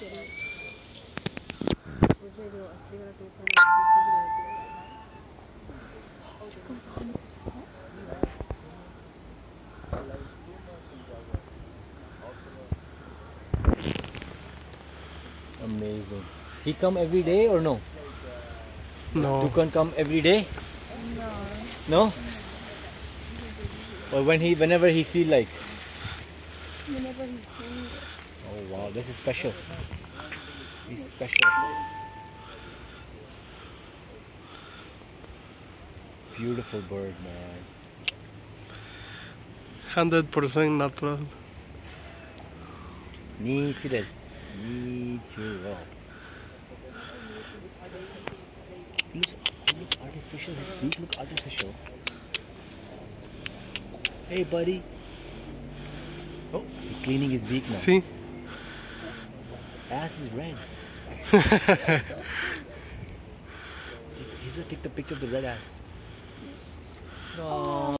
Amazing. He come every day or no? No. Tucán come every day? No. No? Or whenever he feel like? Whenever he feels. Oh wow, this is special. This is special. Beautiful bird, man. 100% natural. Natural. Natural. Look artificial. His beak look artificial. Hey, buddy. Oh, he's cleaning his beak now. See? Ass is red. He's gonna take the picture of the red ass. Oh.